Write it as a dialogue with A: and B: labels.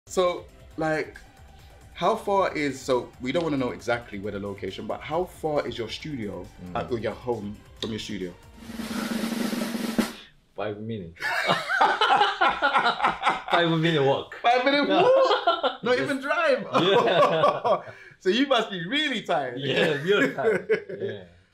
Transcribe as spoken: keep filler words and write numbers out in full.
A: So, like, how far is, so we don't want to know exactly where the location, but how far is your studio, mm. uh, or your home from your studio?
B: Five minutes. Five minute walk.
A: Five minute walk? Not even drive?
B: Yeah.
A: So you must be really tired.
B: Yeah, real tired. Yeah.